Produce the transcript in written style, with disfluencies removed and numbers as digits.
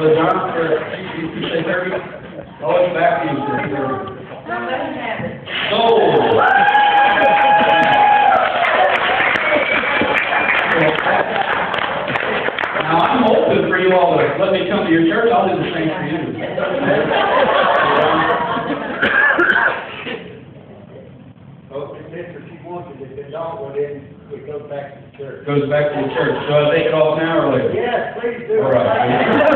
Brother John, you say 30? Oh, it's back to you, sir. Sold. Now, I'm open for you all to let me come to your church. I'll do the same for you. If she wants it, if it don't, well then it goes back to the church. Goes back to the church. So I take it off now or later? Yes, please do. All right.